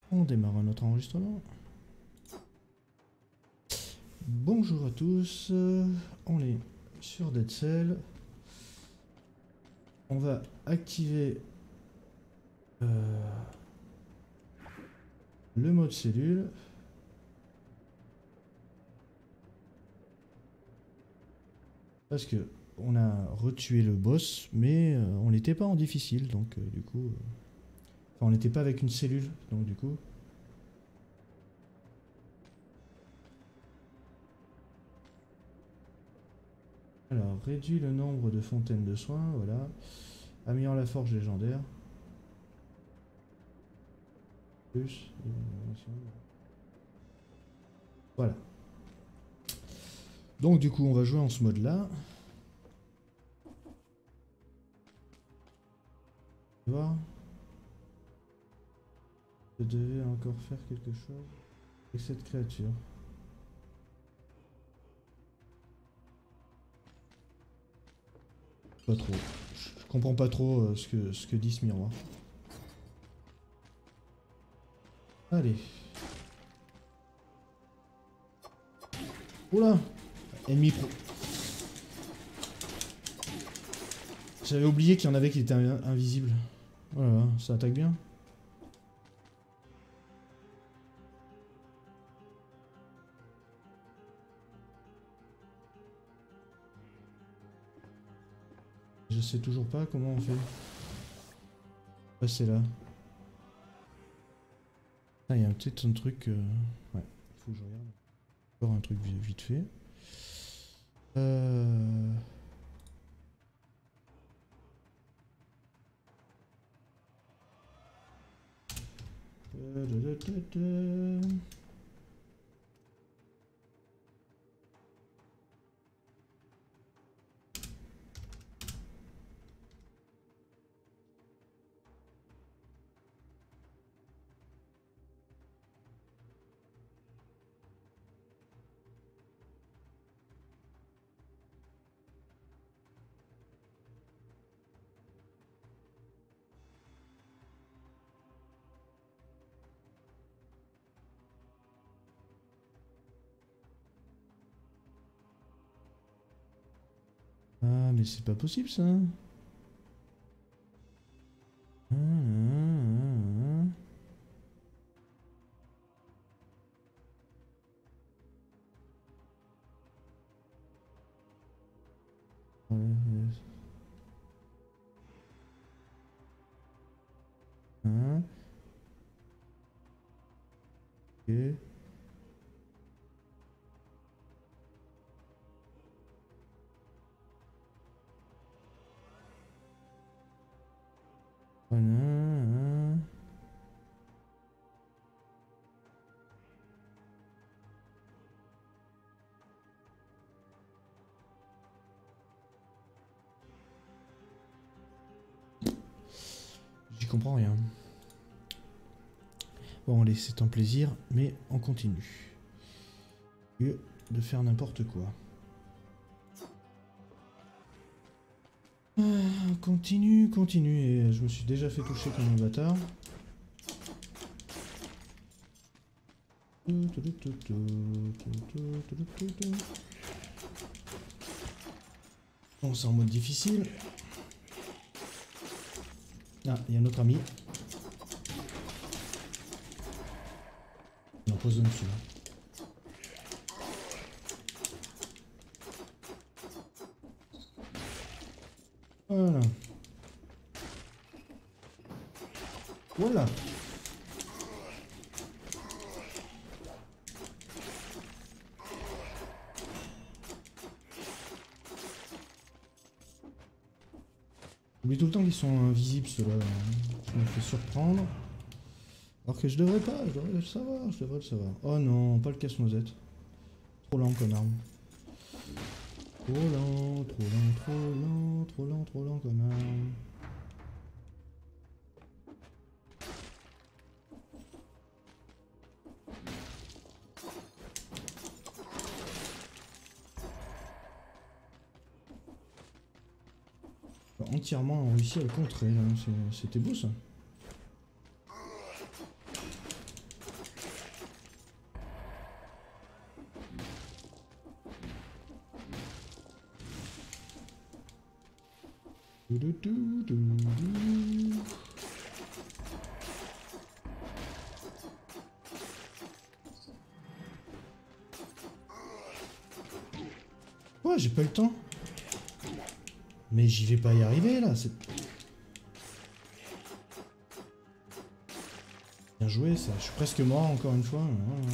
On démarre notre enregistrement. Bonjour à tous, on est sur Dead Cell. On va activer le mode cellule. Parce que on a retué le boss, mais on n'était pas en difficile, donc du coup... Enfin, on n'était pas avec une cellule, donc du coup... Alors, réduit le nombre de fontaines de soins, voilà. Améliore la forge légendaire. Plus... Voilà. Donc du coup, on va jouer en ce mode-là. Voir. Je devais encore faire quelque chose avec cette créature. Pas trop. Je comprends pas trop ce que dit ce miroir. Allez. Oula! Ennemi pro. J'avais oublié qu'il y en avait qui étaient invisibles. Voilà, ça attaque bien. Je sais toujours pas comment on fait. Passer là. Ah, il y a peut-être un truc... Ouais, il faut que je regarde. Encore un truc vite fait. Ah, mais c'est pas possible ça. Ah, ah, ah. Ah, ok. Voilà. J'y comprends rien. Bon, allez, c'est un plaisir, mais on continue. Au lieu de faire n'importe quoi. Continue, continue. Et je me suis déjà fait toucher comme un bâtard. Bon, c'est en mode difficile. Ah, il y a notre ami. Il empoisonne celui-là. Voilà. Voilà. J'oublie tout le temps qu'ils sont invisibles ceux-là. Je me fais surprendre. Alors que je devrais pas, je devrais le savoir, je devrais le savoir. Oh non, pas le casse-noisette. Trop lent comme arme. Trop lent, trop lent, trop lent, trop lent, trop lent comme arme. Entièrement réussi à le contrer, c'était beau ça. Ouais, j'ai pas eu le temps. Mais j'y vais pas y arriver là. Bien joué ça. Je suis presque mort encore une fois.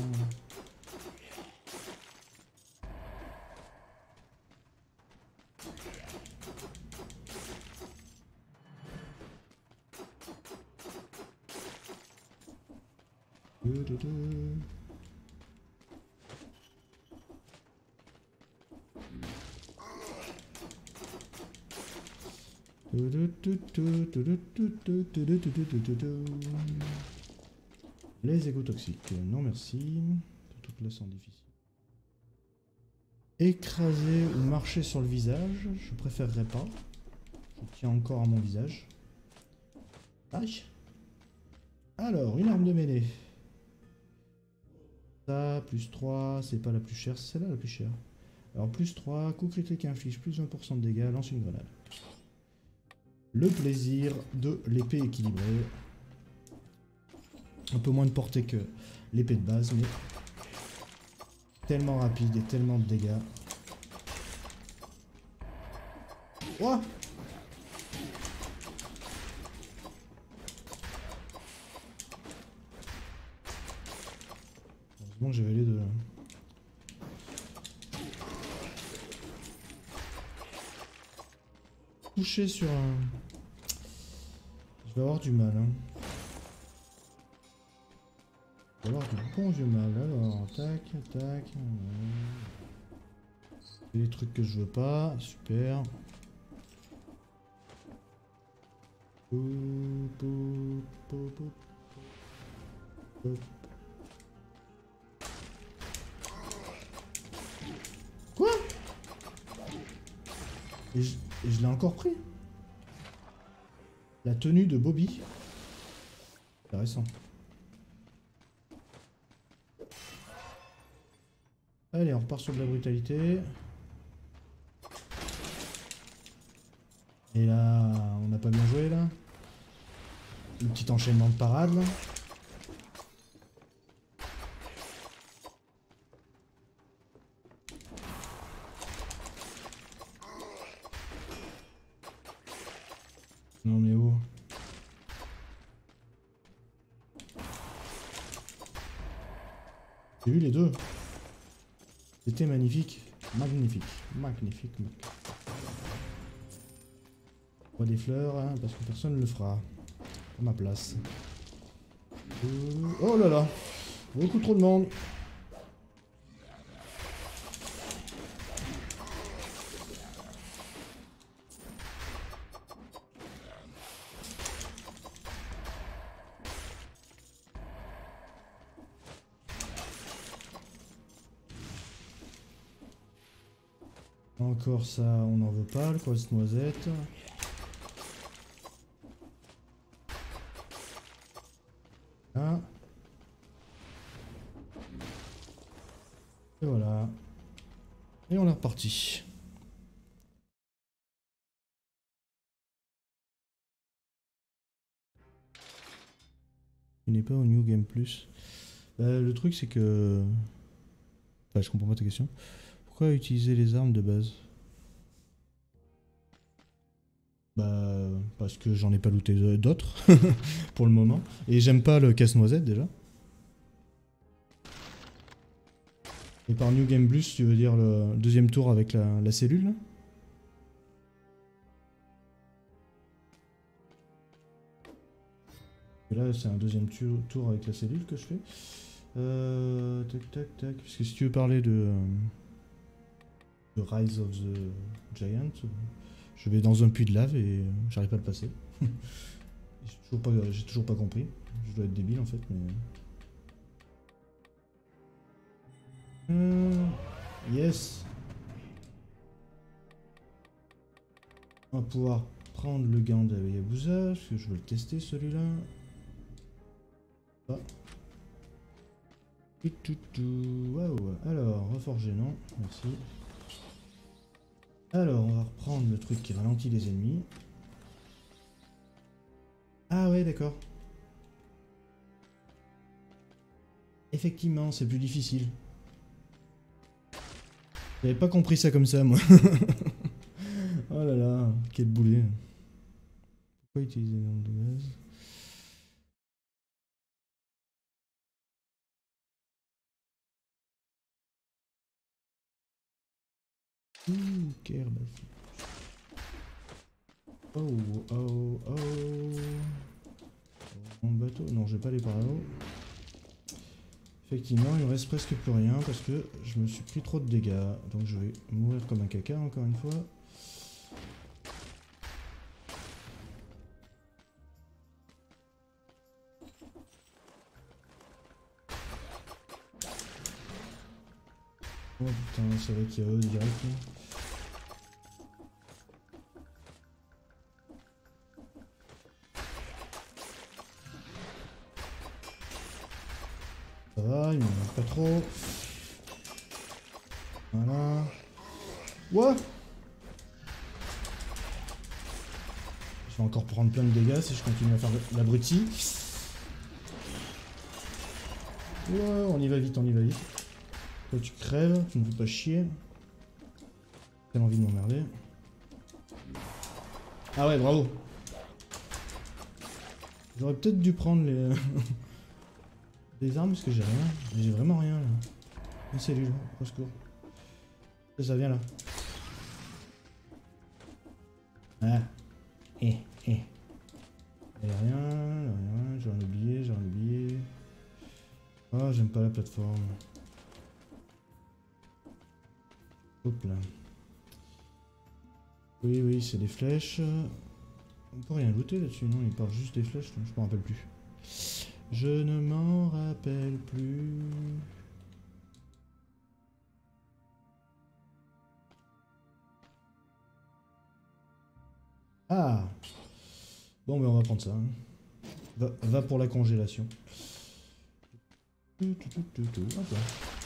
Les égos toxiques, non merci. Toute leçon difficile. Écraser ou marcher sur le visage, je préférerais pas. Je tiens encore à mon visage. Aïe. Alors, une arme de mêlée. Ça, plus 3, c'est pas la plus chère, c'est celle-là la plus chère. Alors, plus 3, coup critique inflige plus 20% de dégâts, lance une grenade. Le plaisir de l'épée équilibrée. Un peu moins de portée que l'épée de base, mais tellement rapide et tellement de dégâts. Ouah! Heureusement que j'avais les deux là. Toucher sur un... Je vais avoir du mal, hein. Je vais avoir du bon vieux mal. Alors, tac, tac. C'est les trucs que je veux pas. Super. Quoi? Et je l'ai encore pris. La tenue de Bobby. Intéressant. Allez, on repart sur de la brutalité. Et là, on n'a pas bien joué là. Le petit enchaînement de parade là. Non mais où? J'ai vu les deux. C'était magnifique. Magnifique. Magnifique. On voit des fleurs, hein, parce que personne ne le fera. À ma place. Oh là là. Beaucoup trop de monde. Encore ça, on n'en veut pas, le casse-noisette. Ah. Et voilà. Et on est reparti. Tu n'es pas au New Game Plus. Bah, le truc c'est que... Enfin, je comprends pas ta question. Pourquoi utiliser les armes de base? Bah, parce que j'en ai pas looté d'autres, pour le moment. Et j'aime pas le casse-noisette, déjà. Et par New Game Plus, tu veux dire le deuxième tour avec la cellule, là? Et là, c'est un deuxième tour avec la cellule que je fais. Tac, tac, tac. Parce que si tu veux parler de Rise of the Giant, je vais dans un puits de lave et j'arrive pas à le passer. J'ai toujours pas compris. Je dois être débile en fait, mais... yes. On va pouvoir prendre le gant d'Hayabusa, parce que je veux le tester celui-là. Ah. Waouh. Alors, reforger, non, merci. Alors, on va reprendre le truc qui ralentit les ennemis. Ah ouais, d'accord. Effectivement, c'est plus difficile. J'avais pas compris ça comme ça, moi. Oh là là, quel boulet. Pourquoi utiliser les armes de base? Kerb. Oh, oh, oh. Mon bateau. Non, je vais pas aller par là-haut. Effectivement, il me reste presque plus rien parce que je me suis pris trop de dégâts. Donc je vais mourir comme un caca encore une fois. Oh putain, c'est vrai qu'il y a eux direct. Ça va, il m'en manque pas trop. Voilà. What? Je vais encore prendre plein de dégâts si je continue à faire l'abruti. Ouais, on y va vite, on y va vite. Toi tu crèves, tu me fais pas chier. T'as envie de m'emmerder. Ah ouais, bravo. J'aurais peut-être dû prendre les... des armes parce que j'ai rien. J'ai vraiment rien là. Une cellule, au secours. Ça vient là. Ah. Eh. Y'a rien, j'en ai oublié. Oh, j'aime pas la plateforme. Hop là. Oui, c'est des flèches. On peut rien looter là-dessus, non? Il parle juste des flèches, je m'en rappelle plus. Je ne m'en rappelle plus. Ah! Bon, ben on va prendre ça. Hein. Va pour la congélation. Hop là.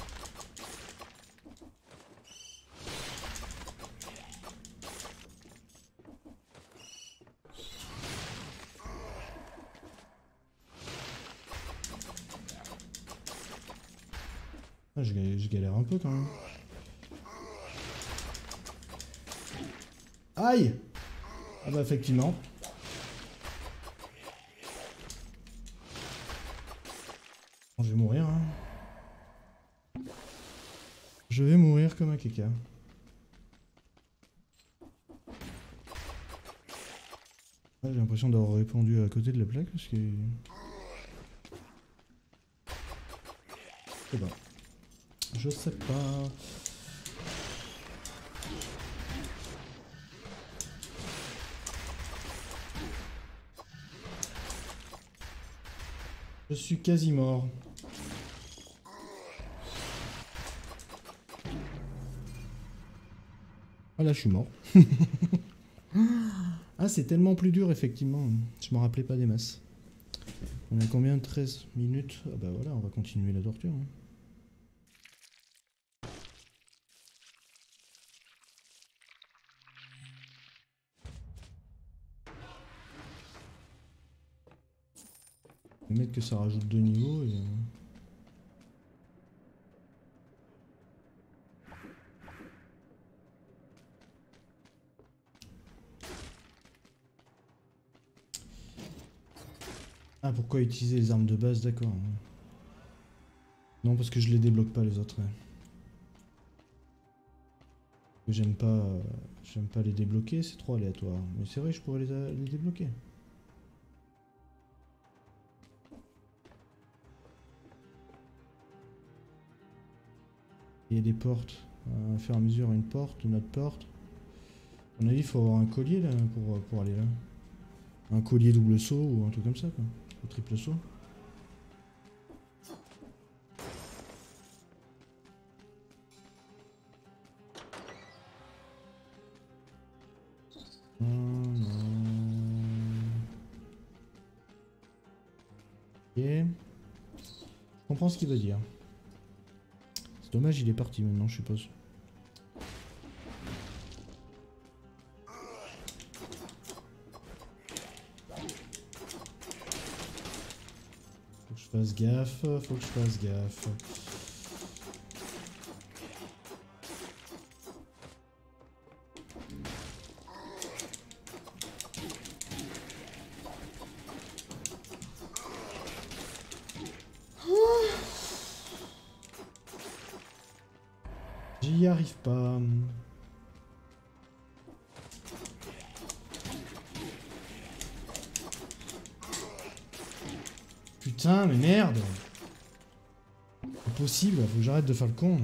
Ah, je galère un peu quand même. Aïe! Ah bah effectivement. Je vais mourir. Hein. Je vais mourir comme un caca. Ah, j'ai l'impression d'avoir répondu à côté de la plaque parce que... Je sais pas. Je sais pas. Je suis quasi mort. Ah là, je suis mort. Ah, c'est tellement plus dur, effectivement. Je m'en rappelais pas des masses. On a combien? 13 minutes? Ah bah voilà, on va continuer la torture. Hein. Je vais mettre que ça rajoute 2 niveaux et... Ah, pourquoi utiliser les armes de base? D'accord. Non, parce que je les débloque pas les autres. Ouais. J'aime pas les débloquer, c'est trop aléatoire. Mais c'est vrai, je pourrais les débloquer. Il y a des portes. À faire à mesure une porte, une autre porte. À mon avis, il faut avoir un collier là pour aller là. Un collier double saut ou un truc comme ça quoi. Ou triple saut. Non. Ok. Je comprends ce qu'il veut dire. C'est dommage, il est parti maintenant, je suppose. fasse gaffe, faut que je fasse gaffe. J'y arrive pas. Putain, mais merde! C'est possible, faut que j'arrête de faire le con.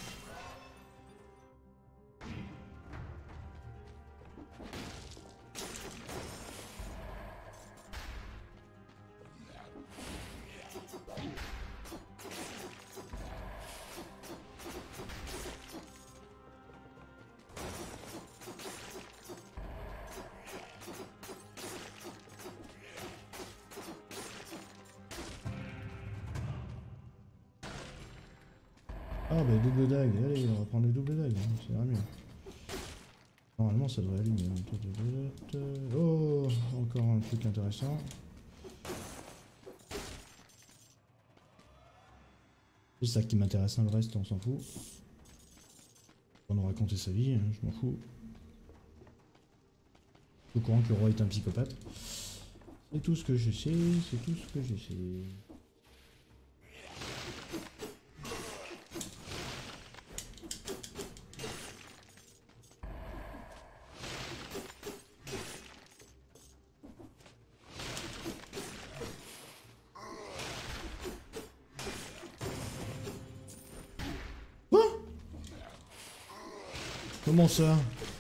Ah bah double dague, allez on va prendre les doubles dagues, hein, ça ira mieux. Normalement ça devrait aller mieux. Oh, encore un truc intéressant. C'est ça qui m'intéresse, hein, le reste on s'en fout. On nous raconter sa vie, hein, je m'en fous. Je suis au courant que le roi est un psychopathe. C'est tout ce que je sais, c'est tout ce que je sais. Comment ça?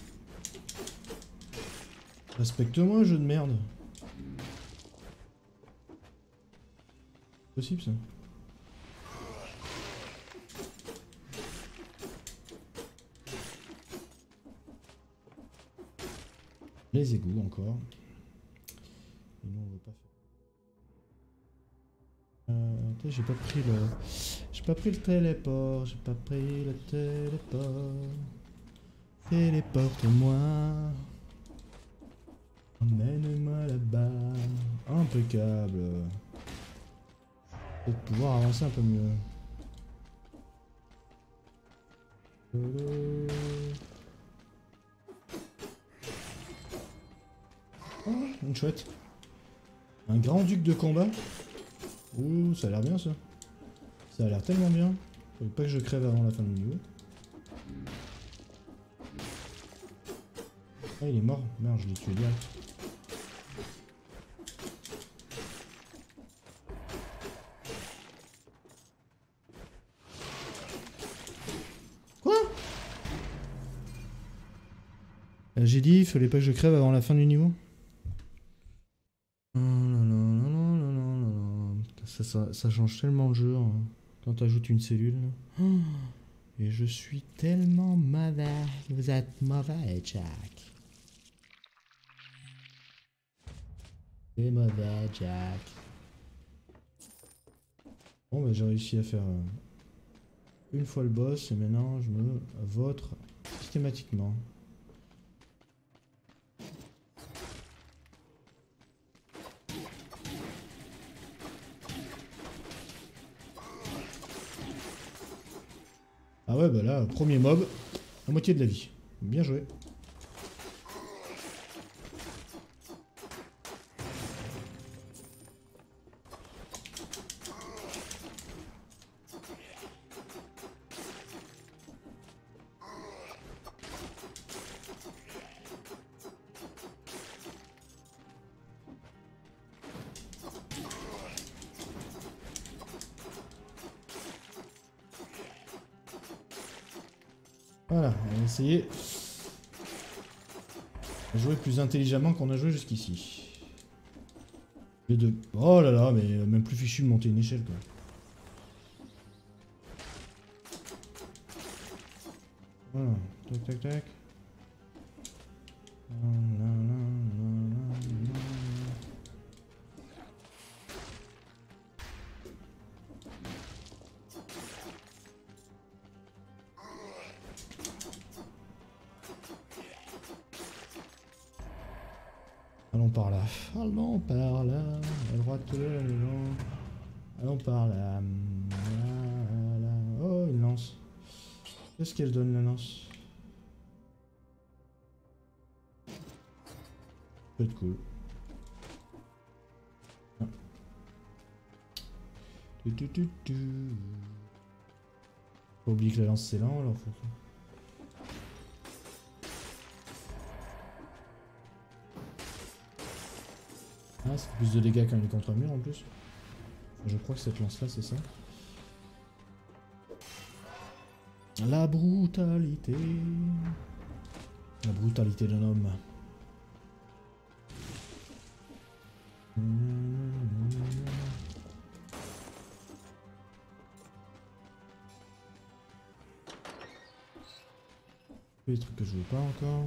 Respecte-moi, jeu de merde. C'est possible ça? Les égouts encore. Et nous on veut pas faire. J'ai pas pris le. J'ai pas pris le téléport. J'ai pas pris le téléport. Téléporte-moi. Emmène-moi là-bas. Impeccable. Peut-être pouvoir avancer un peu mieux. Oh, une chouette. Un grand duc de combat. Ouh, ça a l'air bien ça. Ça a l'air tellement bien. Faut pas que je crève avant la fin du niveau. Ah, il est mort. Merde, je l'ai tué direct. Quoi? J'ai dit, il fallait pas que je crève avant la fin du niveau. Ça change tellement le jeu, hein, quand t'ajoutes une cellule. Et je suis tellement mauvais. Vous êtes mauvais, Jack. C'est mauvais, Jack. Bon, bah j'ai réussi à faire une fois le boss et maintenant je me vautre systématiquement. Ah ouais, bah là, premier mob, la moitié de la vie. Bien joué. Voilà, on va essayer de jouer plus intelligemment qu'on a joué jusqu'ici. Oh là là, mais même plus fichu de monter une échelle quoi. Voilà, tac tac tac. Allons par là. Allons par là. À droite, là, Allons par là. Oh, une lance. Qu'est-ce qu'elle donne, la lance? Peut être cool. Ah. Faut oublier que la lance c'est lent, alors faut... Ah, c'est plus de dégâts qu'un contre-mur en plus. Enfin, je crois que cette lance là c'est ça. La brutalité. La brutalité d'un homme. Les trucs que je veux pas encore.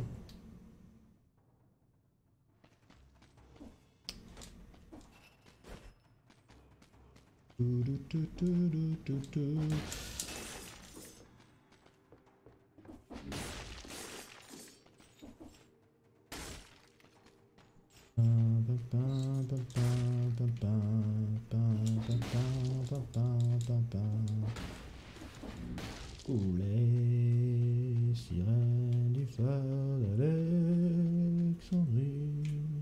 Les sirènes du phare d'Alexandrie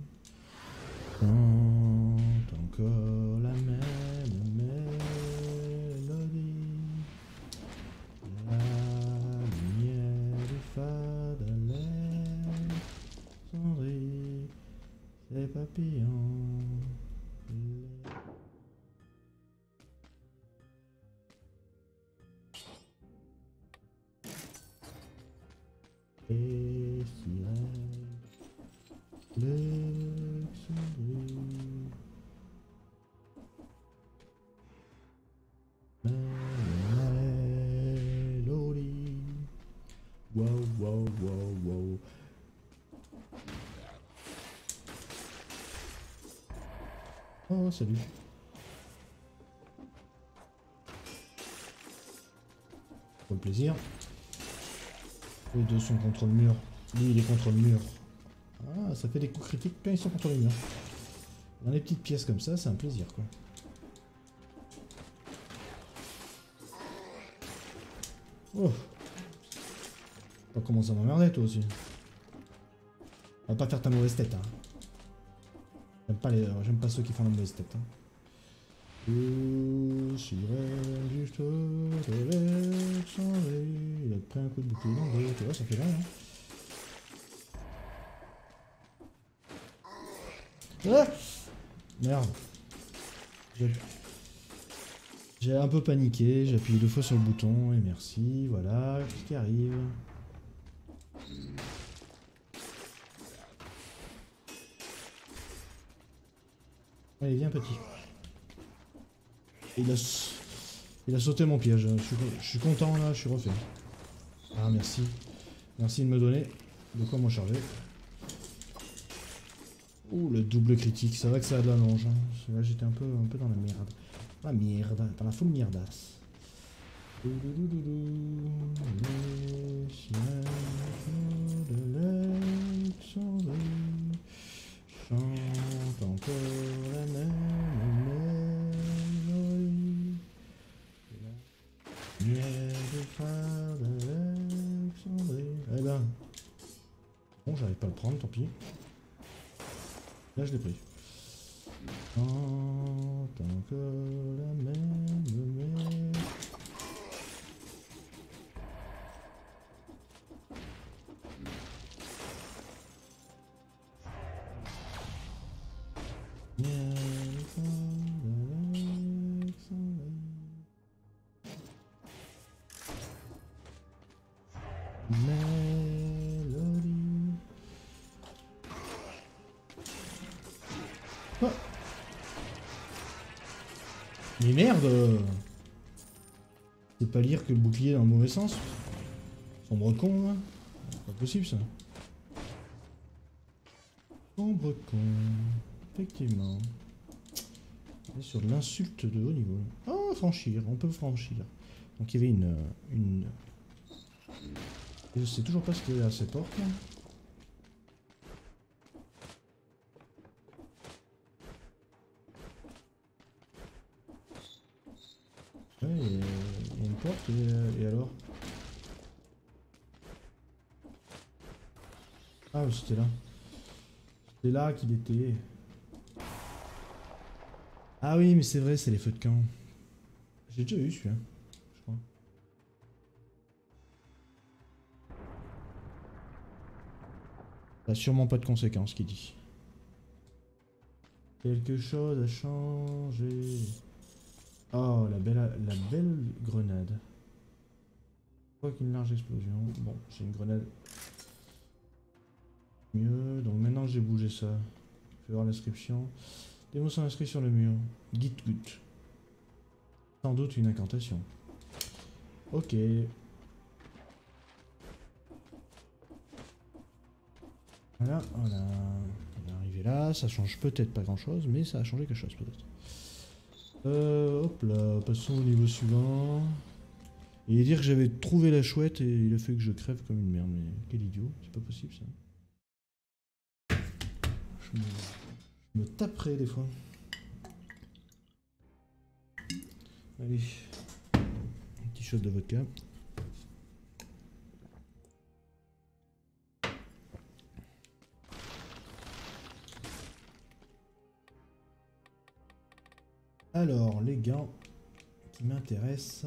chantent encore la même mélodie. La lumière du phare d'Alexandrie, ces papillons. Les sirènes d'Alexandrie. Mélodie. Wow, wow, wow, wow. Oh, salut. Pour le plaisir. Les deux sont contre le mur. Lui, il est contre le mur. Ah, ça fait des coups critiques quand ils sont contre le mur. Dans les petites pièces comme ça, c'est un plaisir, quoi. Oh. T'as commencé à m'emmerder, toi aussi. On va pas faire ta mauvaise tête, hein. J'aime pas ceux qui font la mauvaise tête, hein. Sirène du feu d'Alexandrie. Il a pris un coup de bouclier dans le dos, tu vois, ça fait rien, hein. Ah, merde. J'ai un peu paniqué, j'ai appuyé 2 fois sur le bouton, et merci, voilà, qu'est-ce qui arrive? Allez, viens petit. Il a sauté mon piège, je suis content là, je suis refait. Ah merci. Merci de me donner de quoi m'en charger. Ouh, le double critique, c'est vrai que ça a de la longe. Hein. Là j'étais un peu dans la merde. La merde, dans la full mierdasse. Les chiens de l'Alexandrie chantent encore la même mélodie. Miel de phare d'Alexandrie. Eh ben. Bon, j'arrive pas à le prendre, tant pis. Là, je l'ai pris. Chante encore la même mélodie. Mélodie. Oh. Mais merde! C'est pas lire que le bouclier est dans le mauvais sens. Sombre con, là. C'est pas possible ça. Sombre con. Effectivement. On est sur de l'insulte de haut niveau. Oh, franchir, on peut franchir. Donc il y avait une... Je sais toujours pas ce qu'il y a à ces portes là. Ouais, il y a une porte et alors? Ah, c'était là. C'était là qu'il était. Ah oui, mais c'est vrai, c'est les feux de camp. J'ai déjà eu celui-là, je crois. Ça a sûrement pas de conséquences, qu'il dit. Quelque chose a changé. Oh, la belle grenade. Quoi qu'une large explosion. Bon, j'ai une grenade. Mieux. Donc maintenant que j'ai bougé ça, je vais voir l'inscription. Des mots sont inscrits sur le mur. Git gut. Sans doute une incantation. Ok. Voilà, voilà. On est arrivé là. Ça change peut-être pas grand-chose, mais ça a changé quelque chose peut-être. Hop là, passons au niveau suivant. Et dire que j'avais trouvé la chouette et il a fait que je crève comme une merde. Mais quel idiot, c'est pas possible ça. Je me taperai des fois. Allez, un petit shot de vodka. Alors, les gants qui m'intéressent.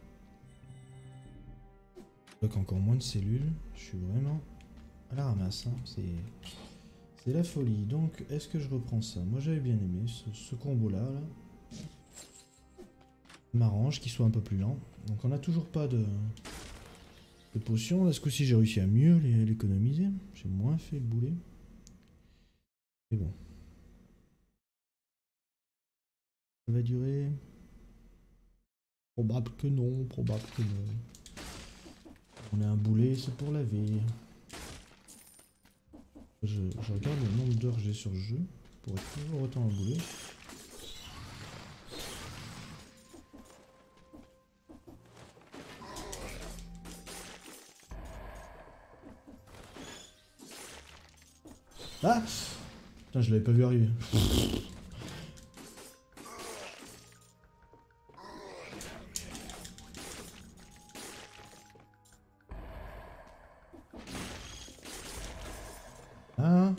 Donc encore moins de cellules. Je suis vraiment à la ramasse. Hein. C'est la folie. Donc, est-ce que je reprends ça? Moi, j'avais bien aimé ce combo-là. Là. M'arrange qu'il soit un peu plus lent. Donc, on n'a toujours pas de potions. Là, ce coup-ci, j'ai réussi à mieux l'économiser. J'ai moins fait le boulet. Mais bon. Ça va durer. Probable que non, probable que non. On a un boulet, c'est pour laver. Je regarde le nombre d'heures que j'ai sur le jeu pour être toujours autant un boulet. Ah! Putain, je l'avais pas vu arriver. Ah!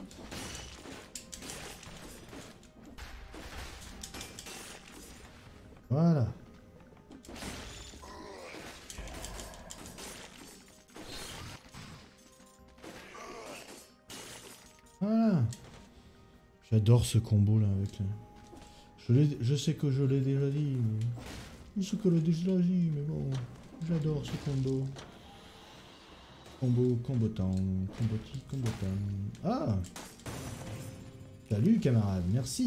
Voilà. Voilà. J'adore ce combo là avec je sais que je l'ai déjà dit, mais... Je sais que je l'ai déjà dit, mais bon... J'adore ce combo. Combotant, combotant... Ah! Salut camarade, merci.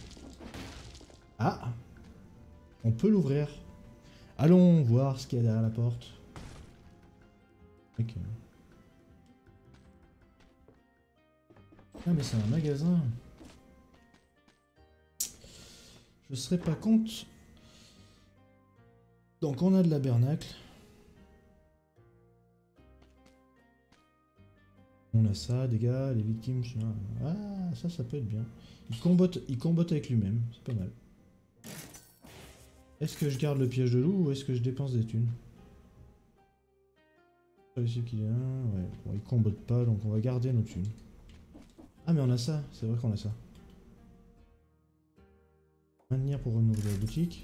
Ah! On peut l'ouvrir. Allons voir ce qu'il y a derrière la porte. Ok. Ah mais c'est un magasin. Je serais pas contre. Donc on a de la bernacle. On a ça, dégâts, les victimes. Ah, ça peut être bien. Il combotte avec lui-même, c'est pas mal. Est-ce que je garde le piège de loup ou est-ce que je dépense des thunes? Ouais, bon, il combotte pas, donc on va garder nos thunes. Ah mais on a ça, c'est vrai qu'on a ça. Maintenir pour renouveler la boutique.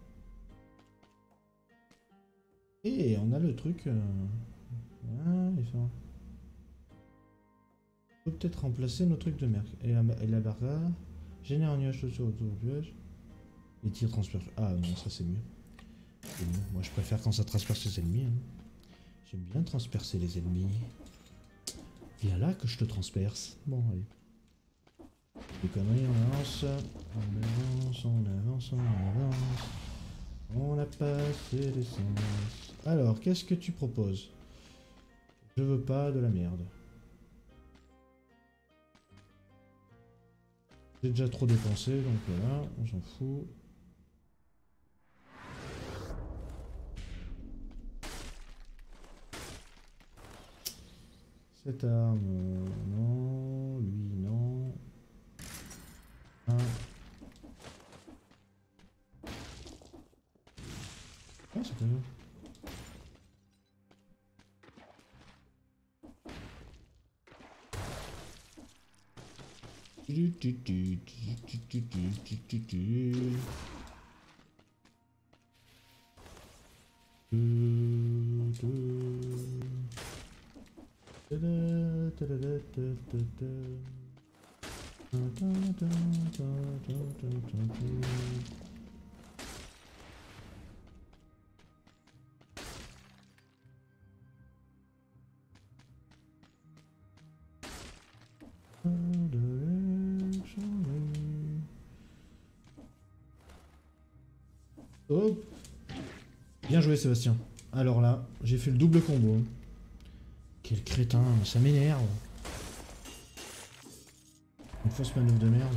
Et on a le truc... Ah, il fait... On peut peut-être remplacer nos trucs de merc. Et la barra. Génère un nuage sur autour du piège. Les tirs transpercent. Ah non, ça c'est mieux. Moi je préfère quand ça transperce les ennemis. Hein. J'aime bien transpercer les ennemis. Viens là que je te transperce. Bon, allez. Des conneries, on avance. On avance, on avance, on avance. On a passé l'essence. Alors, qu'est-ce que tu proposes? Je veux pas de la merde. J'ai déjà trop dépensé, donc voilà, on s'en fout. Cette arme, non, lui, non. Ah. Ah, c'est pas grave. Oh, bien joué Sébastien. Alors là, j'ai fait le double combo. Quel crétin, ça m'énerve. Une fausse manœuvre de merde.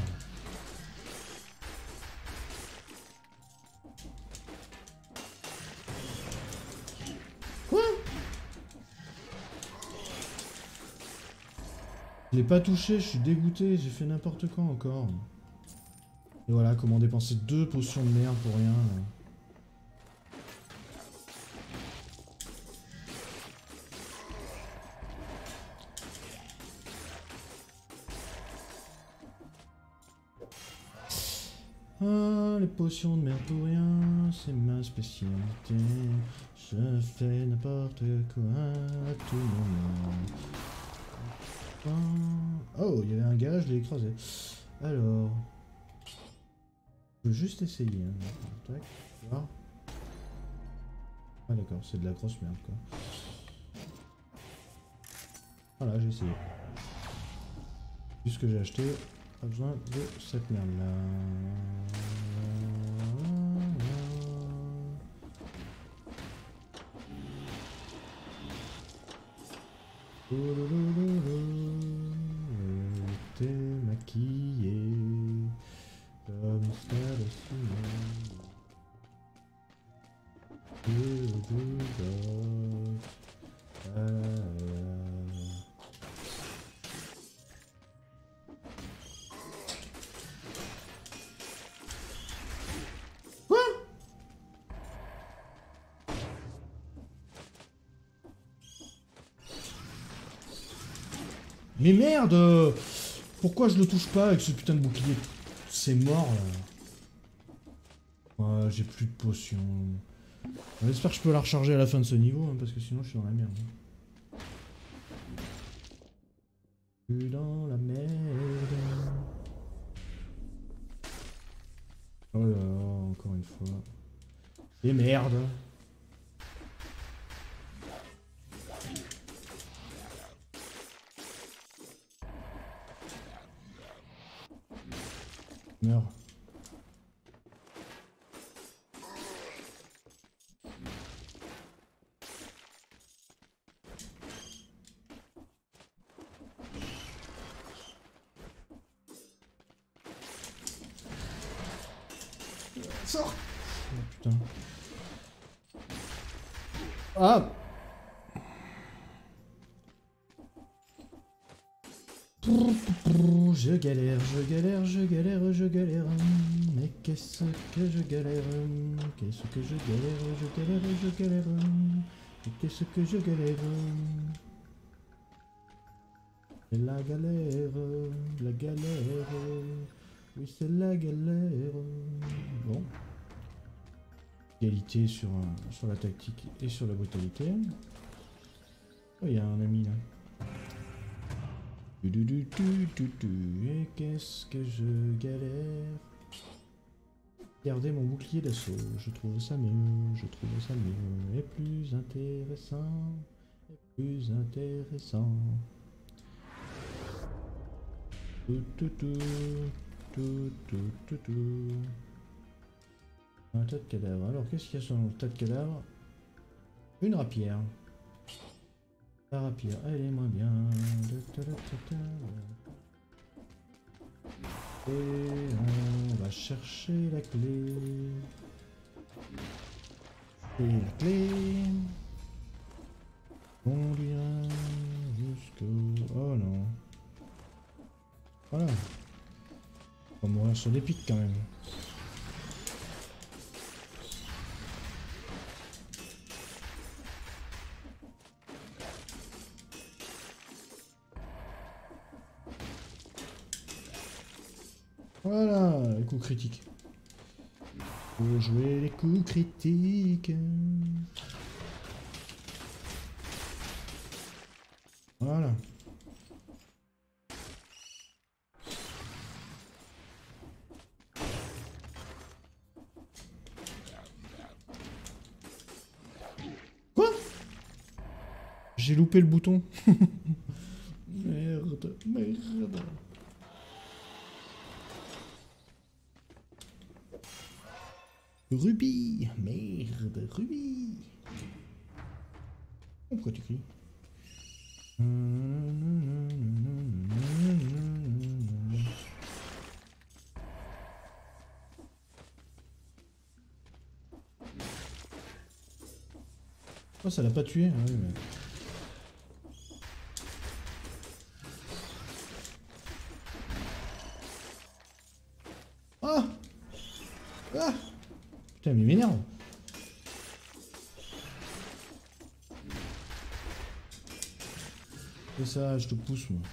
Quoi? Je l'ai pas touché, je suis dégoûté, j'ai fait n'importe quoi encore. Et voilà, comment dépenser 2 potions de merde pour rien. Ah, les potions de merde pour rien, c'est ma spécialité. Je fais n'importe quoi à tout moment. Oh, il y avait un gars, je l'ai écrasé. Alors... Je peux juste essayer. Hein. Tac, voir. Ah d'accord, c'est de la grosse merde quoi. Voilà, j'ai essayé. Vu ce que j'ai acheté, pas besoin de cette merde là. T'es maquillé comme ça le Quoi? Mais merde! Pourquoi je le touche pas avec ce putain de bouclier? C'est mort là. Ouais, j'ai plus de potions. J'espère que je peux la recharger à la fin de ce niveau, hein, parce que sinon je suis dans la merde. Je suis dans la merde. Oh là là, encore une fois. Et merde. Meurs. Sors! Oh putain. Ah! Je galère, je galère, je galère, je galère. Mais qu'est-ce que je galère? Qu'est-ce que je galère? Je galère, je galère. Mais qu'est-ce que je galère? C'est la galère, la galère. Oui, c'est la galère. Bon. Égalité sur la tactique et sur la brutalité. Oh, il y a un ami là. Et qu'est-ce que je galère? Regardez mon bouclier d'assaut, je trouve ça mieux, je trouve ça mieux. Et plus intéressant, et plus intéressant. Un tas de cadavres. Alors qu'est-ce qu'il y a sur le tas de cadavres? Une rapière. La rapière, elle est moins bien. Et on va chercher la clé. Et la clé conduira jusqu'au... Oh non. Voilà. On va mourir sur des pics quand même. Voilà, les coups critiques. Faut jouer les coups critiques. Voilà. Quoi? J'ai loupé le bouton. Merde, merde. Ruby, merde, Ruby. Pourquoi tu cries? Oh, ça l'a pas tué. Ah, oui, mais... Ah, ah. Putain, mais il m'énerve. C'est ça, je te pousse, moi.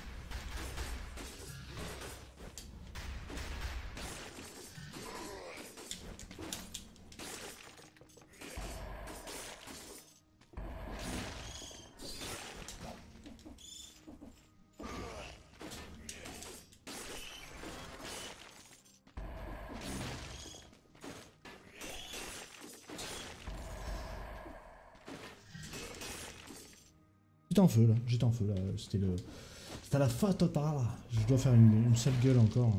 J'étais en feu là, j'étais en feu là, c'était le... C'était la fin totale. Je dois faire une sale gueule encore.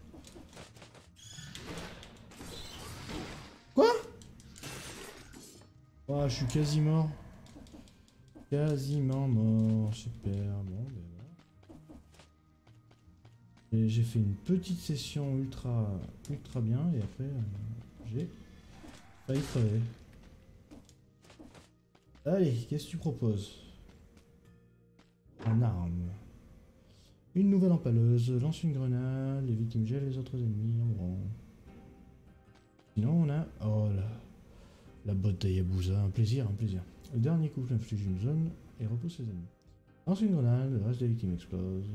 Quoi? Oh, je suis quasi mort. Quasiment mort, super, bon ben voilà. Et j'ai fait une petite session ultra bien et après j'ai failli crever. Allez, qu'est-ce que tu proposes? En arme. Une nouvelle empaleuse, lance une grenade, les victimes gèlent les autres ennemis en mourant. Sinon on a... Oh là, la botte d'Hayabusa, un plaisir, un plaisir. Le dernier coup inflige une zone et repousse les ennemis. Lance une grenade, le reste des victimes explose.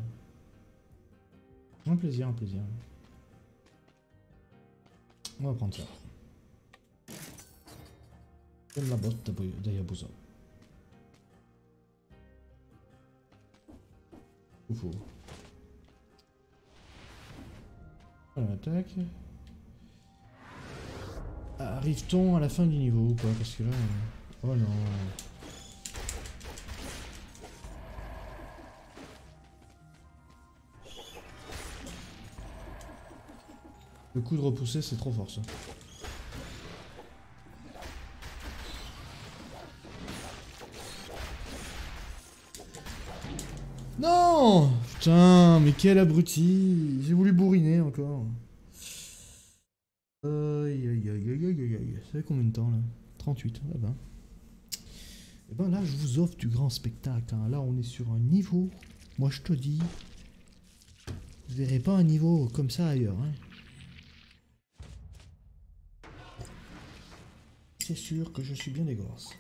Un plaisir, un plaisir. On va prendre ça. J'aime la botte d'Hayabusa. Fou. On attaque. Arrive-t-on à la fin du niveau ou pas? Parce que là... Oh non. Le coup de repousser, c'est trop fort ça. Non! Putain, mais quel abruti! J'ai voulu bourriner encore. Aïe aïe aïe aïe aïe aïe. Ça fait combien de temps là? 38, là ben. Et ben là je vous offre du grand spectacle. Hein. Là on est sur un niveau. Moi je te dis. Vous verrez pas un niveau comme ça ailleurs. Hein. C'est sûr que je suis bien dégueulasse.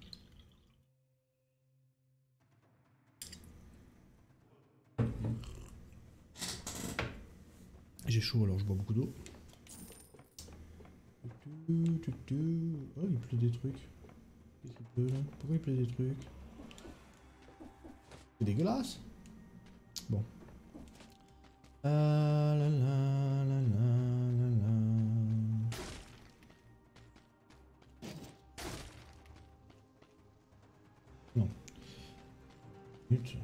J'ai chaud alors je bois beaucoup d'eau. Oh, il pleut des trucs. Qu'est-ce qu'il pleut là? Pourquoi il pleut des trucs? C'est dégueulasse. Bon. La la la la la la. Non. Minute.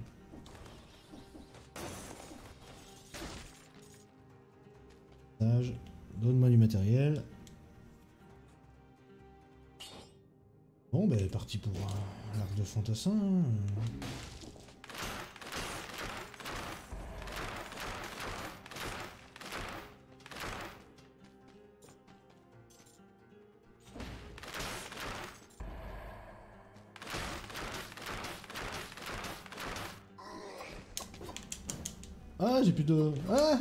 Donne-moi du matériel. Bon, ben, parti pour l'arc de fantassin. Ah, j'ai plus de... Ah!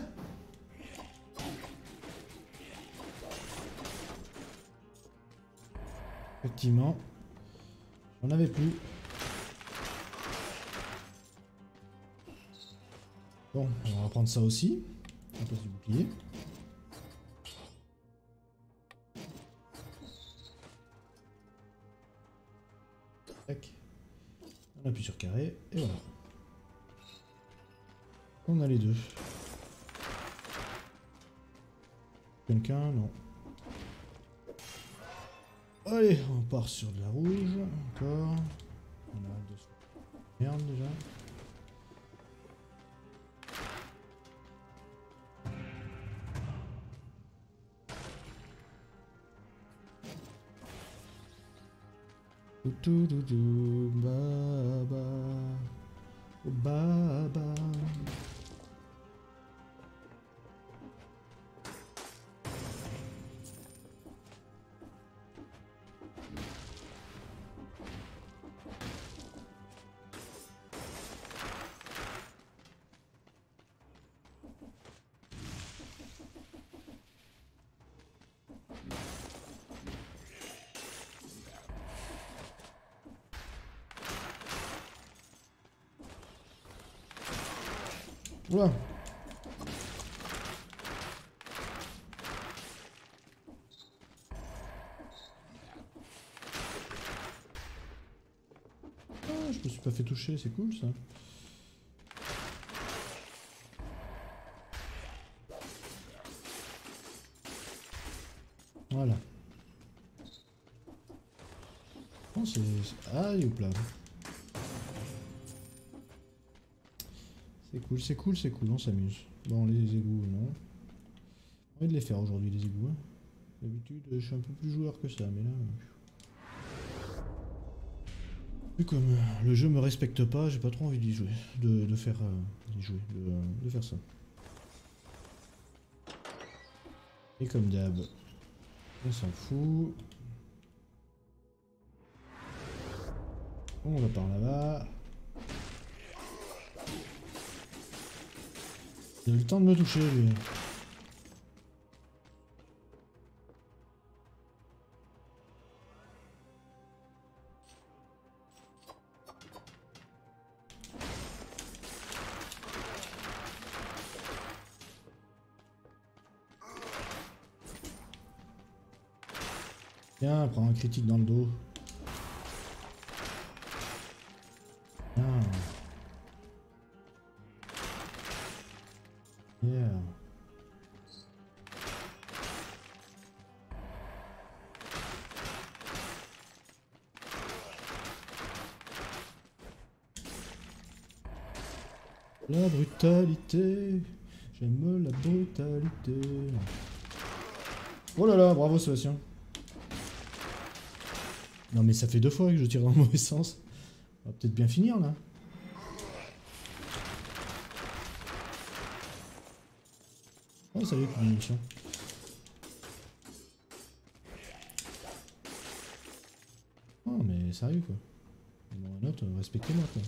Effectivement. J'en avais plus. Bon, on va prendre ça aussi. On passe du bouclier. Tac. On appuie sur carré, et voilà. On a les deux. Quelqu'un? Non. Allez, on part sur de la rouge. Encore. On a deux. Merde déjà. Toutoudou, baba, baba. Oula. Ah, je me suis pas fait toucher, c'est cool ça. Voilà. Oh, c'est... Ah, il est plat. C'est cool, c'est cool, c'est cool, on s'amuse. Bon, les égouts, non. J'ai envie de les faire aujourd'hui, les égouts. Hein. D'habitude, je suis un peu plus joueur que ça, mais là... Vu comme le jeu me respecte pas, j'ai pas trop envie d'y jouer. De faire... d'y jouer, de faire ça. Et comme d'hab, on s'en fout. On va par là-bas. Il a eu le temps de me toucher, lui. Tiens, prends un critique dans le dos. Tiens. Yeah. La brutalité. J'aime la brutalité. Oh là là, bravo Sébastien. Non mais ça fait 2 fois que je tire dans le mauvais sens. On va peut-être bien finir là. Oh salut, munitions. Oh mais sérieux quoi. Bon, un autre, respectez-moi quoi.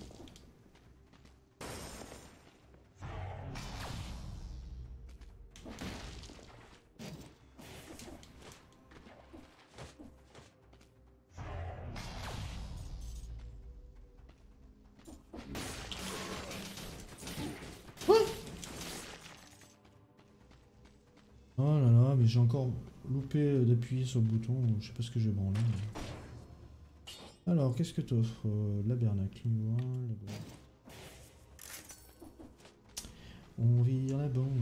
Oh là là, mais j'ai encore loupé d'appuyer sur le bouton, je sais pas ce que j'ai branlé. Mais... Alors, qu'est-ce que t'offres? La bernacle, niveau 1, la bombe. On vire la bombe.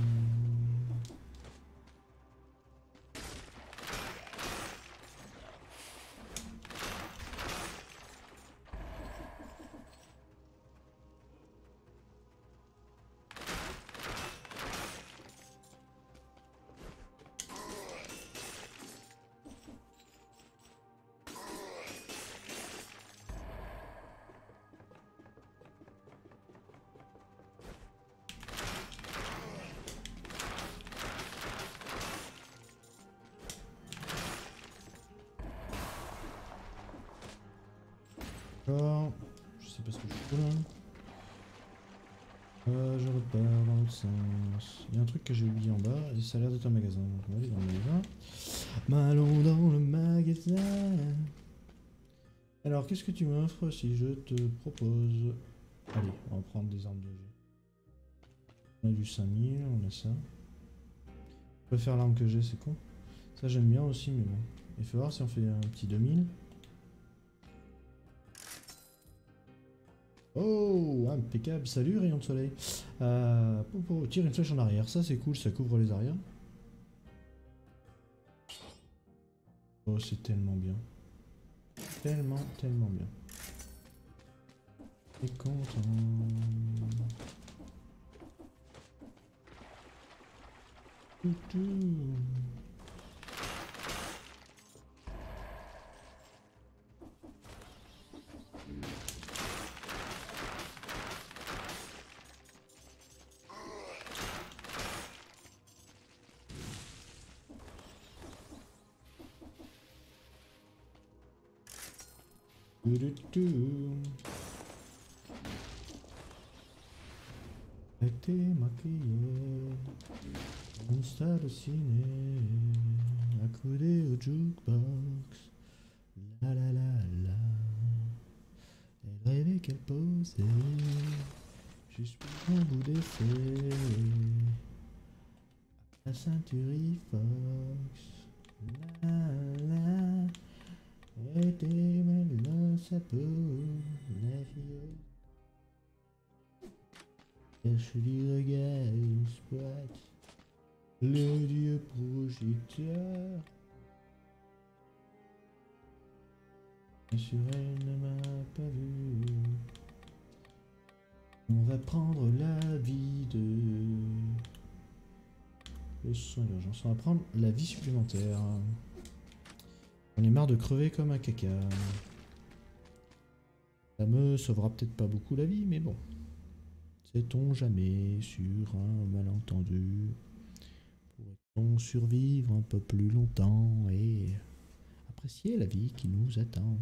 D'accord. Je sais pas ce que je fais là. Je repars dans l'autre sens. Il y a un truc que j'ai oublié en bas et ça a l'air d'être un magasin. Donc on va aller dans le magasin. Allons dans le magasin. Alors qu'est-ce que tu m'offres si je te propose... Allez, on va prendre des armes de jet. On a du 5000, on a ça. Je préfère l'arme que j'ai, c'est con. Ça j'aime bien aussi, mais bon. Il faut voir si on fait un petit 2000. Oh, impeccable. Salut, rayon de soleil. Tire une flèche en arrière. Ça, c'est cool. Ça couvre les arrières. Oh, c'est tellement bien. Tellement, tellement bien. Et content. Toutou. Toutou. Été maquillé, une star de ciné, accoudé au jukebox, la la la la, elle rêvait qu'elle posait, juste pour un bout d'effet, la ceinture Fox, la la, était belle dans sa peau, la fille. Cherche du regard exploite le dieu projecteur. Bien sûr, elle ne m'a pas vu. On va prendre la vie de... Le son d'urgence. On va prendre la vie supplémentaire. On est marre de crever comme un caca. Ça me sauvera peut-être pas beaucoup la vie, mais bon. Sait-on jamais sur un malentendu? Pourrait-on survivre un peu plus longtemps et apprécier la vie qui nous attend?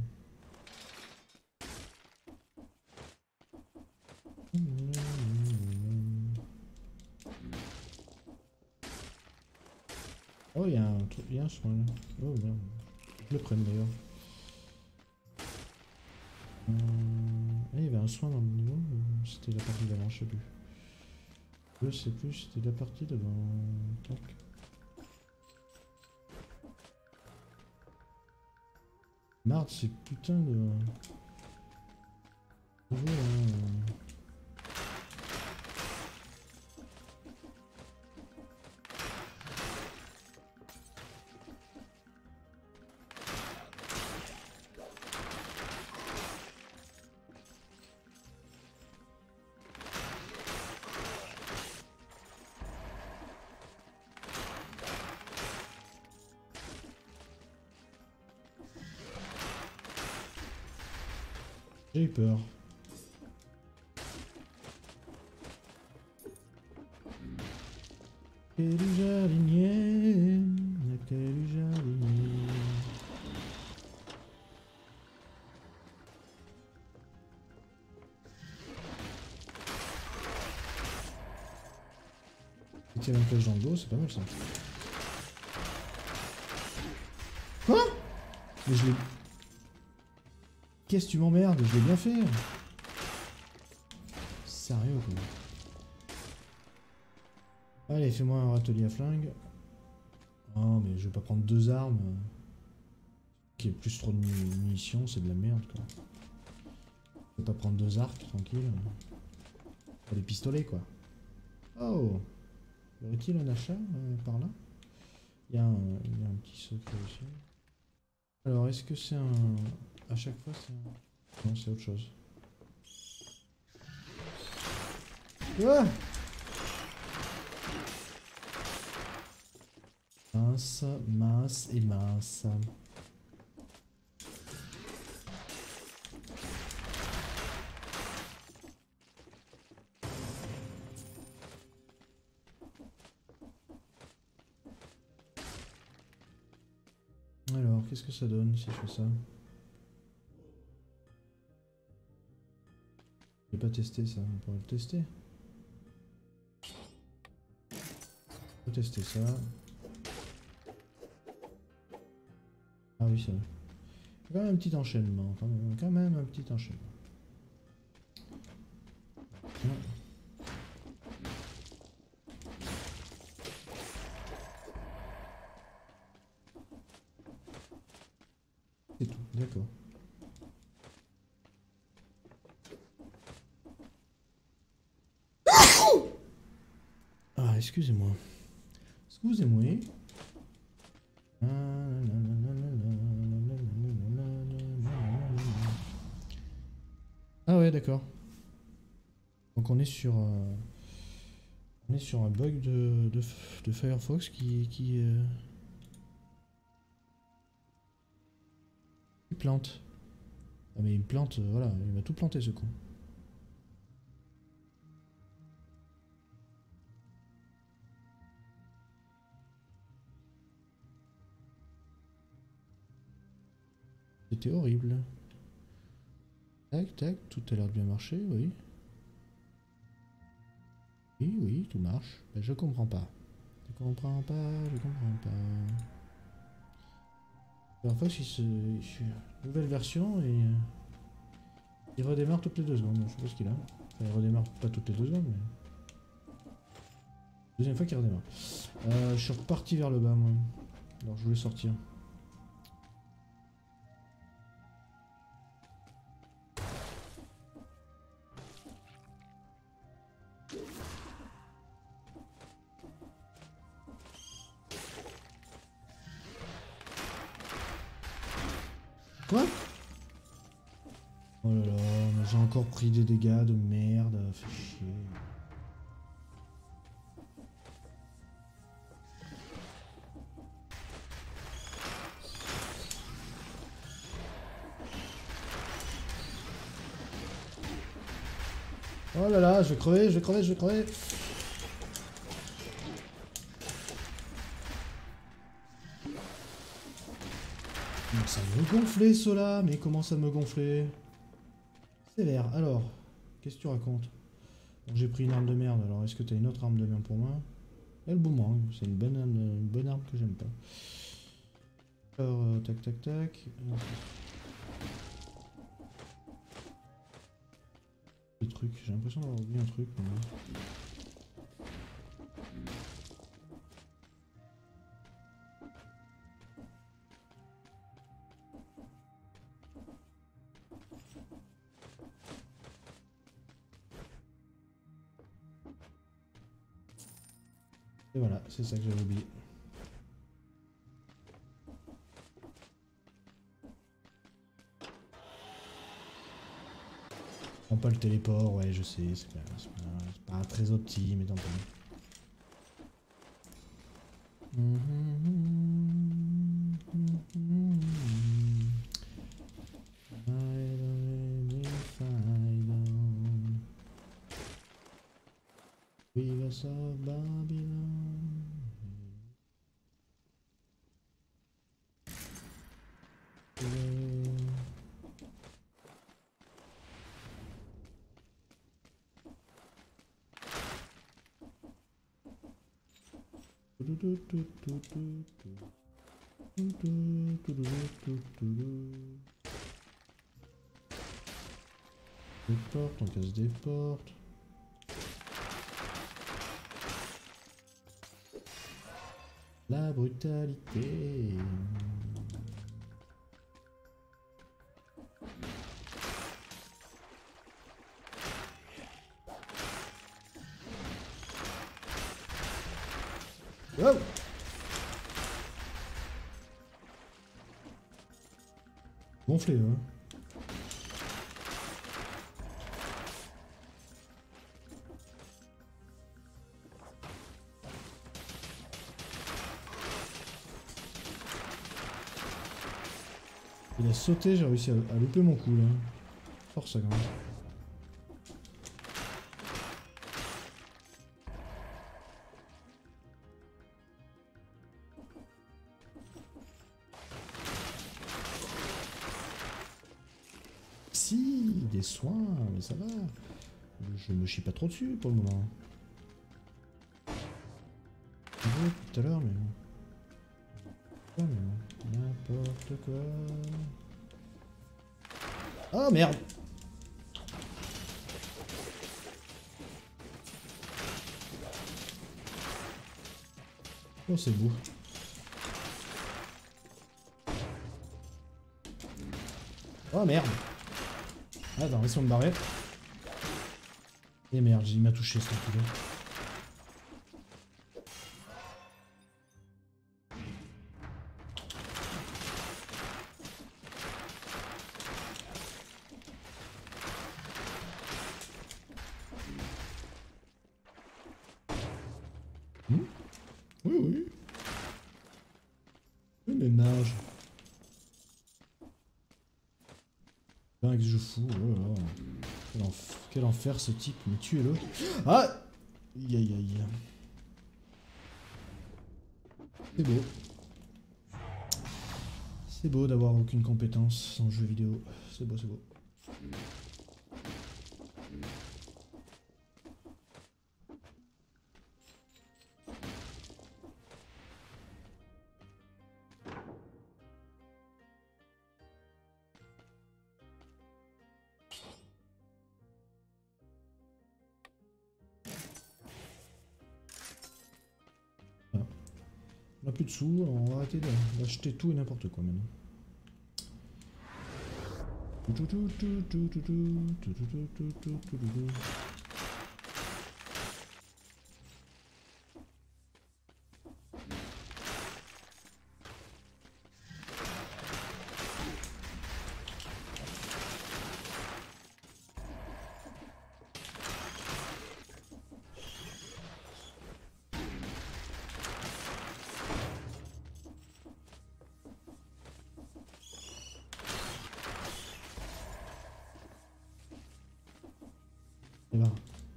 Oh, il y a un truc, il y a un soin là. Oh merde. Je le prenne d'ailleurs. Il y avait un soin dans le niveau ou c'était la partie d'avant, je sais plus. Je sais plus, c'était la partie d'avant. Tac. Marre de ces putains de... J'ai eu peur. Que du jardinier, que du jardinier. Tirer une flèche dans le dos, c'est pas mal ça. Quoi? Mais je l'ai... Qu'est-ce que tu m'emmerdes? Je l'ai bien fait. Sérieux quoi. Allez, fais-moi un râtelier à flingue. Oh, mais je vais pas prendre deux armes. Qui est plus trop de munitions, c'est de la merde quoi. Je vais pas prendre deux arcs, tranquille. Pas des pistolets quoi. Oh! Y aurait-il un achat par là? Il y a un petit secret aussi. Alors, est-ce que c'est un... À chaque fois, c'est un... Non, c'est autre chose. Ah! Mince, mince et mince. Alors, qu'est-ce que ça donne si je fais ça? Je vais pas tester ça, on pourrait le tester. On peut tester ça. Ah oui, ça. Quand même un petit enchaînement, quand même un petit enchaînement. C'est tout, d'accord. excusez-moi. Excusez-moi. Ah ouais, d'accord. Donc on est sur un bug de Firefox qui plante. Ah mais il me plante, voilà, il m'a tout planté ce con. C'était horrible. Tac, tac, tout a l'air de bien marcher, oui. Oui, oui, tout marche. Ben, je comprends pas. Je comprends pas, je comprends pas. Firefox, nouvelle version et il redémarre toutes les 2 secondes. Je sais pas ce qu'il a. Enfin, il redémarre pas toutes les 2 secondes, mais... Deuxième fois qu'il redémarre. Je suis reparti vers le bas, moi. Alors, je voulais sortir. Quoi? Oh là là, mais j'ai encore pris des dégâts de merde, fait chier. Oh là là, je vais crever, je vais crever, je vais crever. Mais ça me gonflait cela, mais comment ça me gonflait? Sévère, alors, qu'est-ce que tu racontes? Bon, j'ai pris une arme de merde, alors est-ce que t'as une autre arme de merde pour moi? Et le boomerang, c'est une bonne arme que j'aime pas. Alors, tac tac tac. Des trucs, j'ai l'impression d'avoir oublié un truc. Mais... Et voilà, c'est ça que j'avais oublié. Prends pas le téléport, ouais je sais, c'est pas très opti, mais tant pis. Rivers of Babylon. Des portes, on casse des portes. La brutalité. Oh! Gonflé, hein. Il a sauté, j'ai réussi à louper mon coup là. Force à quand même. Si, des soins, mais ça va. Je me chie pas trop dessus pour le moment. Tout à l'heure, mais non. N'importe quoi. Oh merde! Oh c'est beau. Oh merde! Attends, laisse-moi me barrer. Et merde, il m'a touché cet enculé. Oui, oui. Oui, mais nage. Putain, que je fous. Oh là là. Quel enfer ce type. Mais tuez-le. Ah! Aïe aïe aïe. C'est beau. C'est beau d'avoir aucune compétence en jeu vidéo. C'est beau, c'est beau. Voilà. On n'a plus de sous, alors on va arrêter d'acheter tout et n'importe quoi maintenant. Et là.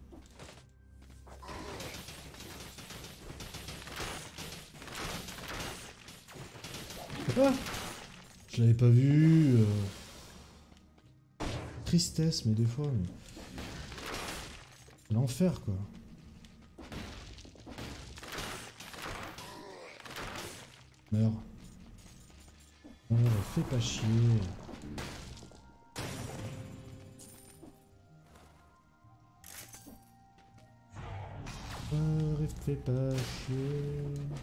Ah, je l'avais pas vu. Tristesse, mais des fois. L'enfer, quoi. Meurs. Meurs, fais pas chier. Meurs et fais pas chier.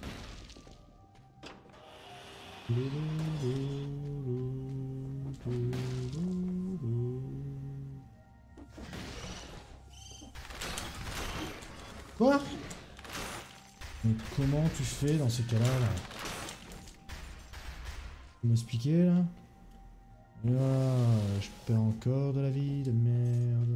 Quoi? Mais comment tu fais dans ces cas-là là? Vous m'expliquez là? Ah, je perds encore de la vie de merde.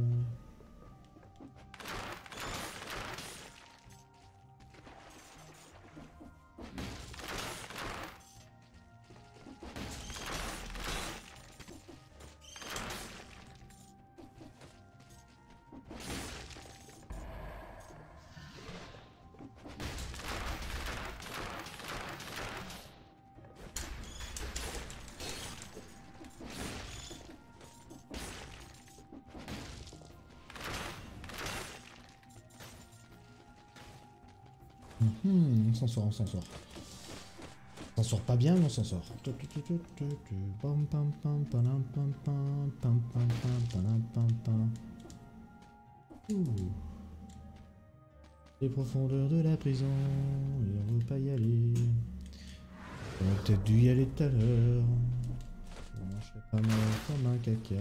On s'en sort, on s'en sort. On s'en sort pas bien, mais on s'en sort. Les profondeurs de la prison, et on veut pas y aller. On aurait peut-être dû y aller tout à l'heure. Moi, je serais pas mort comme un caca.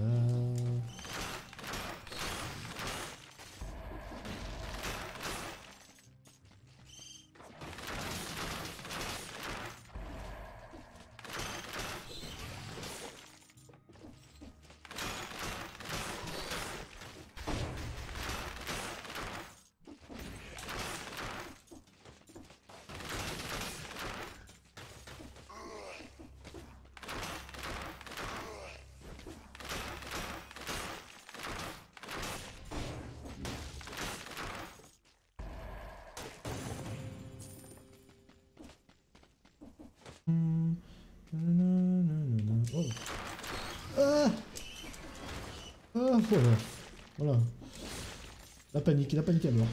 Oh. Ah, ah, voilà. Voilà. La panique à mort.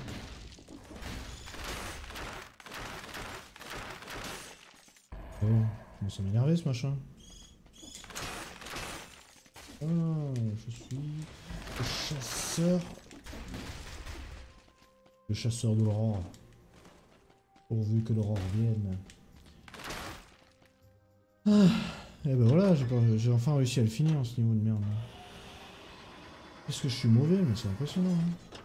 Oh, bon, ça m'énervait ce machin. Ah, je suis le chasseur. Le chasseur de l'aurore. Pourvu que l'aurore vienne. Ah, et ben voilà, j'ai enfin réussi à le finir ce niveau de merde. Est-ce que je suis mauvais, mais c'est impressionnant. Hein.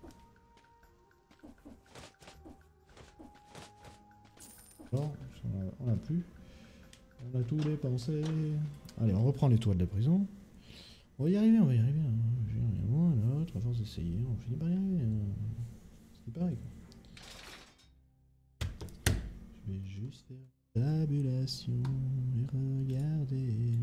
Alors, on a plus. On a tout dépensé. Allez, on reprend les toits de la prison. On va y arriver, on va y arriver. Hein. Il y a un, un autre, à force d'essayer, on finit par y arriver. Hein. C'est pareil. Quoi. Je vais juste faire tabulation et regarder.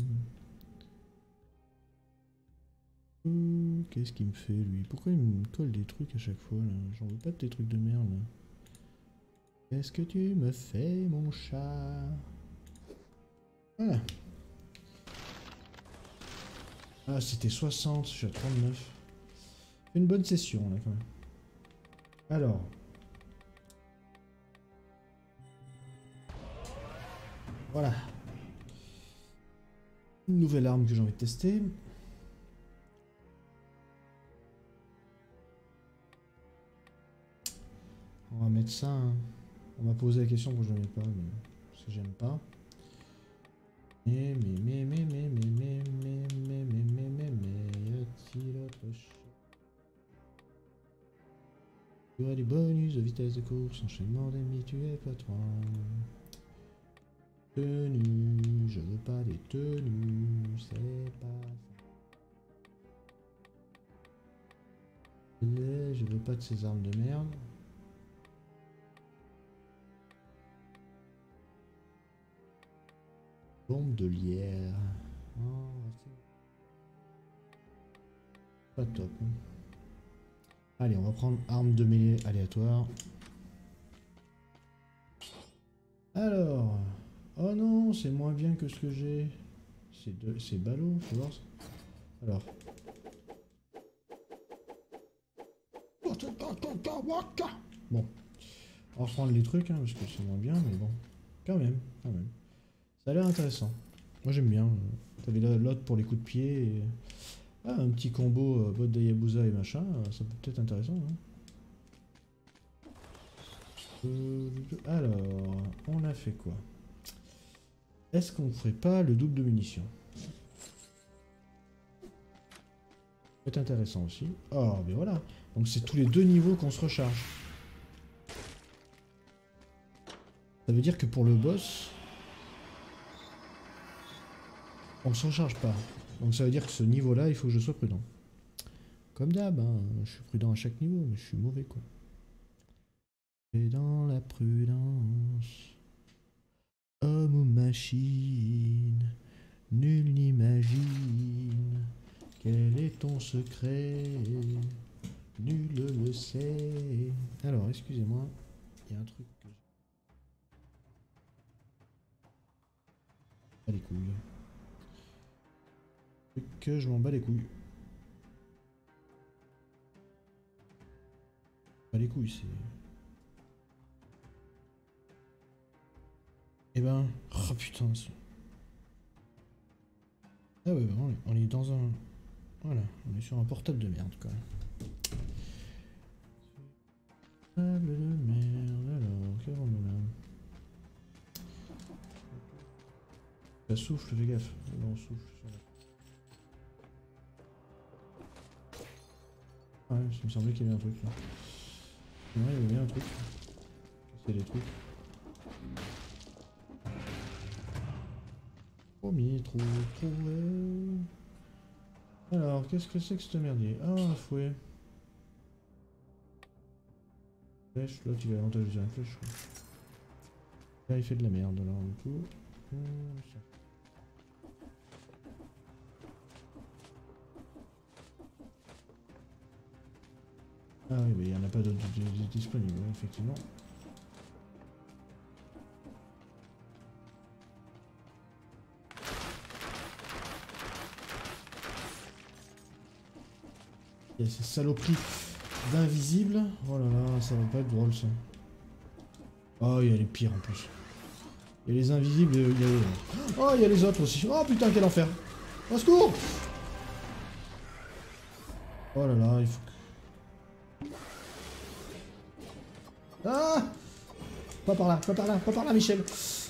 Qu'est-ce qu'il me fait lui? Pourquoi il me colle des trucs à chaque fois là? J'en veux pas de tes trucs de merde là. Qu'est-ce que tu me fais mon chat? Voilà. Ah c'était 60, je suis à 39. Une bonne session là quand même. Alors. Voilà. Une nouvelle arme que j'ai envie de tester. On va mettre ça. Hein. On m'a posé la question pourquoi je ne mets pas, mais parce que j'aime pas. Mais, y a-t-il autre chose? Tu as des bonus de vitesse de course, enchaînement d'ennemis, tu es patron. Tenue, je veux pas des tenues, c'est pas ça. Je veux pas de ces armes de merde. Bombe de lierre. Oh, pas top. Hein. Allez, on va prendre arme de mêlée aléatoire. Alors. Oh non, c'est moins bien que ce que j'ai. C'est ballot, faut voir ça. Alors. Bon. On va reprendre les trucs, hein, parce que c'est moins bien, mais bon. Quand même, quand même. Ça a l'air intéressant. Moi j'aime bien. T'avais l'autre pour les coups de pied. Et... Ah, un petit combo botte d'Ayabusa et machin, ça peut être intéressant. Hein. Alors, on a fait quoi? Est-ce qu'on ferait pas le double de munitions? Ça peut être intéressant aussi. Oh, ben voilà. Donc c'est tous les deux niveaux qu'on se recharge. Ça veut dire que pour le boss, on ne se recharge pas. Donc ça veut dire que ce niveau-là, il faut que je sois prudent. Comme d'hab, hein, je suis prudent à chaque niveau, mais je suis mauvais quoi. Et dans la prudence, homme ou machine, nul n'imagine. Quel est ton secret? Nul le sait. Alors, excusez-moi, il y a un truc que je... les couilles. Que je m'en bats les couilles. Pas les couilles, c'est... Eh ben... Oh putain, ah ouais, bah, on est dans un... Voilà, on est sur un portable de merde, quand même. Portable de merde, alors, qu'avons-nous là? Ça souffle, fais gaffe. Là, on souffle sur la... Ah ouais, il me semblait qu'il y avait un truc, là. Ouais, il y avait bien un truc. C'est des trucs. Premier trou trouvé. Alors, qu'est-ce que c'est que ce merdier? Ah, un fouet. Flèche, l'autre il a l'avantage de la flèche. Là, il fait de la merde, alors, du coup. Ah oui, mais il n'y en a pas d'autres disponibles, effectivement. Il y a ces saloperies d'invisibles. Oh là là, ça va pas être drôle ça. Oh, il y a les pires en plus. Il y a les invisibles, il y a les... Oh, il y a les autres aussi. Oh putain, quel enfer. Au secours. Oh là là, il faut... Ah. Pas par là, pas par là, pas par là, Michel.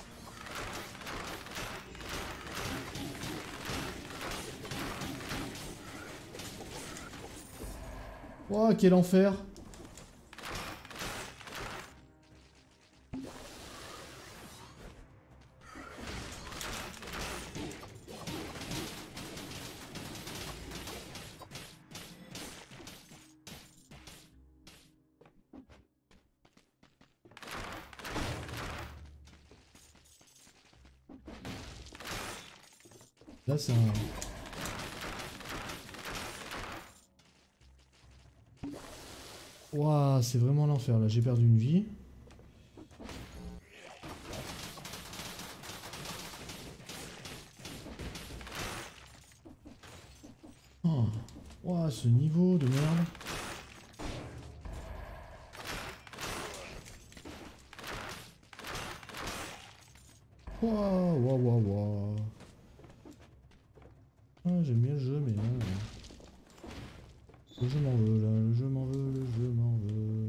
Oh, quel enfer. Là c'est un... Ouah, c'est vraiment l'enfer là, j'ai perdu une vie. Oh, ouah, ce niveau de merde. Ouah, ouah, ouah, ouah. Ah, j'aime bien le jeu, mais là... Le jeu m'en veut, là, le jeu m'en veut, le jeu m'en veut.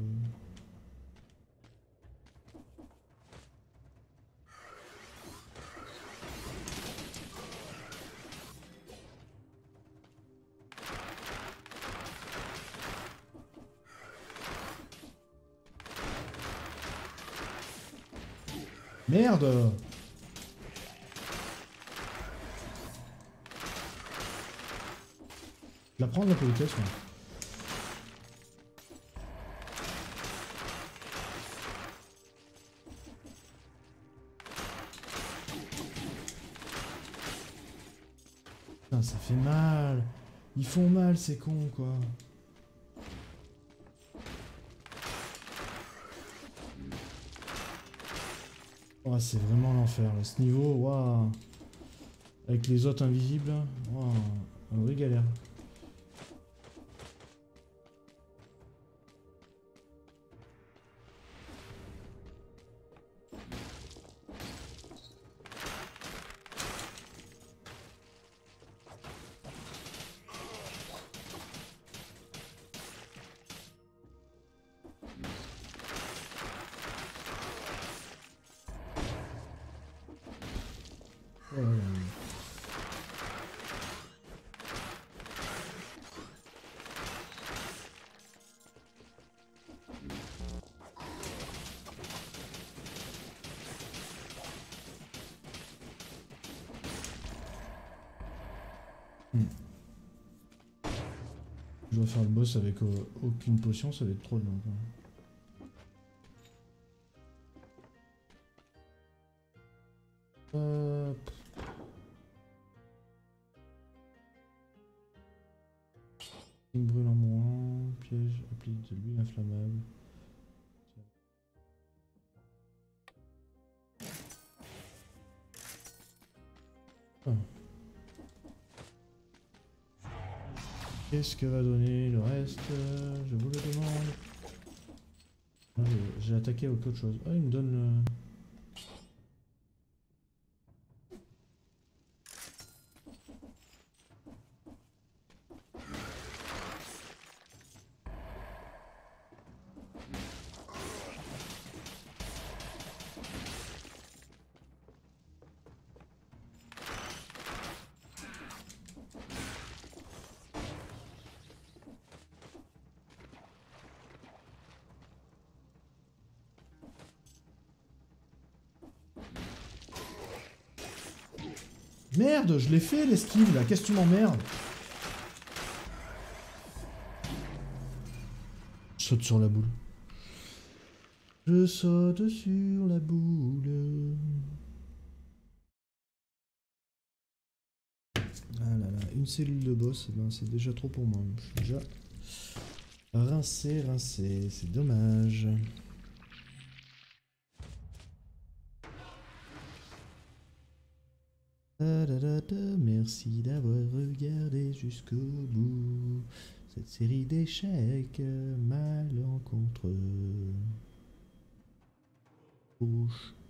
Merde! Je la prends de la politesse, moi. Putain, ça fait mal. Ils font mal, ces cons, quoi. Oh, c'est vraiment l'enfer, là. Ce niveau, waouh. Avec les autres invisibles, waouh. Un vrai galère. Oh là là. Je dois faire le boss avec aucune potion, ça va être trop long. Il me brûle en moins, piège, applique de l'huile inflammable. Ah. Qu'est-ce que va donner le reste? Je vous le demande. Ah, j'ai attaqué avec autre chose. Ah, il me donne le... Merde, je l'ai fait l'esquive là, qu'est-ce que tu m'emmerdes? Je saute sur la boule. Je saute sur la boule. Ah là là, une cellule de boss, ben c'est déjà trop pour moi. Je suis déjà rincé, c'est dommage. Merci d'avoir regardé jusqu'au bout cette série d'échecs malencontreux. Gauche.